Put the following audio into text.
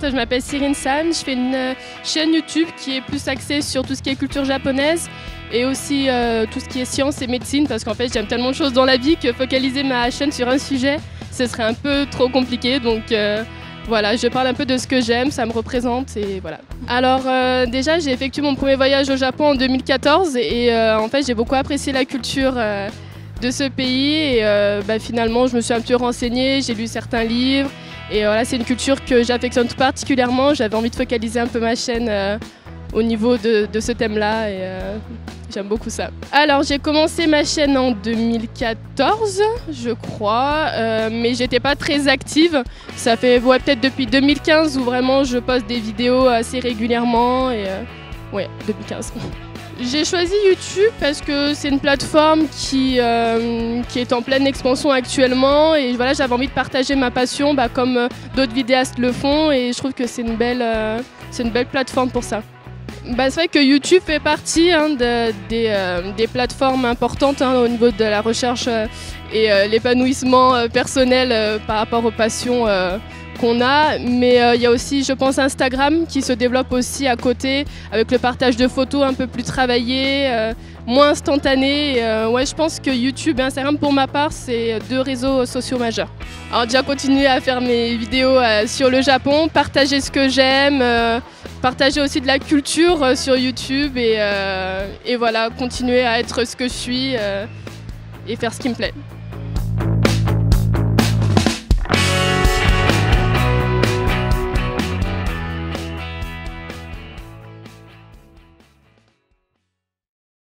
je m'appelle Cyrine San, je fais une chaîne YouTube qui est plus axée sur tout ce qui est culture japonaise et aussi tout ce qui est sciences et médecine parce qu'en fait j'aime tellement de choses dans la vie que focaliser ma chaîne sur un sujet ce serait un peu trop compliqué donc voilà, je parle un peu de ce que j'aime, ça me représente et voilà. Alors déjà j'ai effectué mon premier voyage au Japon en 2014 et en fait j'ai beaucoup apprécié la culture de ce pays et finalement je me suis un peu renseignée, j'ai lu certains livres et voilà, c'est une culture que j'affectionne tout particulièrement. J'avais envie de focaliser un peu ma chaîne au niveau de ce thème-là et j'aime beaucoup ça. Alors j'ai commencé ma chaîne en 2014 je crois, mais j'étais pas très active. Ça fait peut-être depuis 2015 où vraiment je poste des vidéos assez régulièrement et ouais, 2015. J'ai choisi YouTube parce que c'est une plateforme qui est en pleine expansion actuellement et voilà, j'avais envie de partager ma passion comme d'autres vidéastes le font et je trouve que c'est une belle plateforme pour ça. C'est vrai que YouTube fait partie des plateformes importantes au niveau de la recherche et l'épanouissement personnel par rapport aux passions qu'on a, mais il y a aussi, je pense, Instagram qui se développe aussi à côté avec le partage de photos un peu plus travaillées, moins instantanées. Ouais, je pense que YouTube et Instagram, pour ma part, c'est deux réseaux sociaux majeurs. Alors déjà continuer à faire mes vidéos sur le Japon, partager ce que j'aime, partager aussi de la culture sur YouTube et voilà, continuer à être ce que je suis et faire ce qui me plaît.